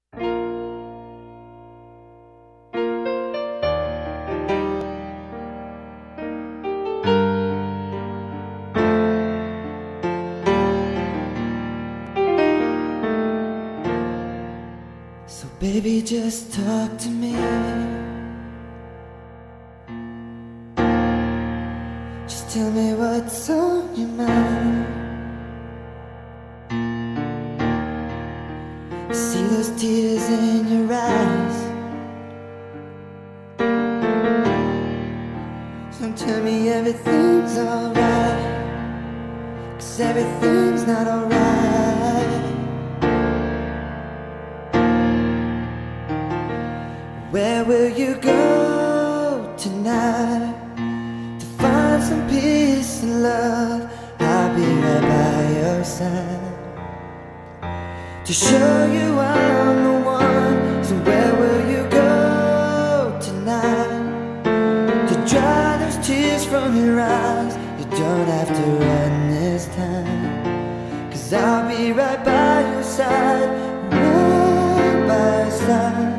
So baby, just talk to me. Just tell me what's on your mind. I see those tears in your eyes. So tell me everything's alright, 'cause everything's not alright. Where will you go tonight to find some peace and love? I'll be right by your side to show you I'm the one. So where will you go tonight to dry those tears from your eyes? You don't have to run this time, 'cause I'll be right by your side, right by your side.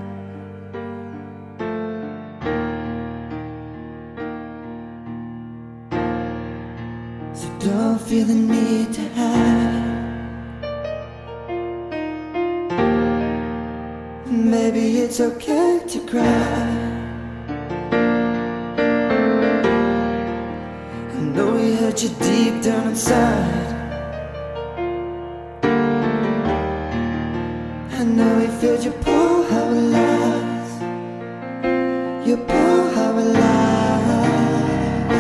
So don't feel the need to hide. Maybe it's okay to cry. I know we hurt you deep down inside. I know we filled your poor heart with lies, your poor heart with lies.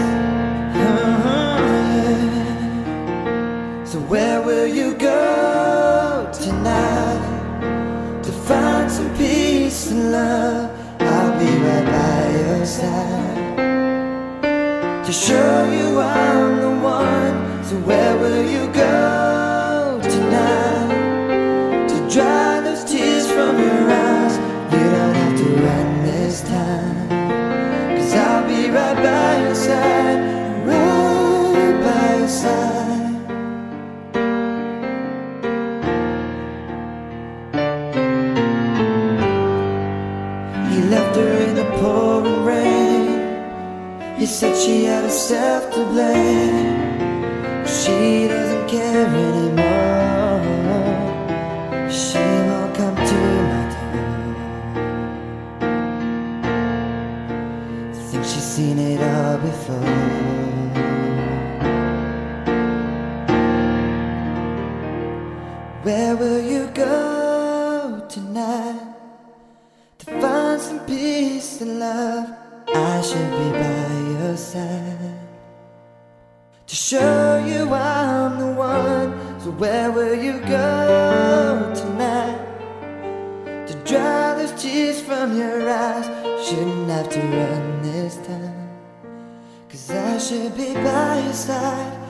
So where will you go tonight to find some peace and love? I'll be right by your side to show you I'm the one. So where will you go tonight to dry those tears from your eyes? You don't have to run this time, 'cause I'll be right by your side, right by your side. He left her in the pouring rain. He said she had herself to blame. She doesn't care anymore. She won't come to my door. I think she's seen it all before. Where will you go tonight to find some peace and love? I should be by your side to show you I'm the one. So where will you go tonight to dry those tears from your eyes? Shouldn't have to run this time, 'cause I should be by your side,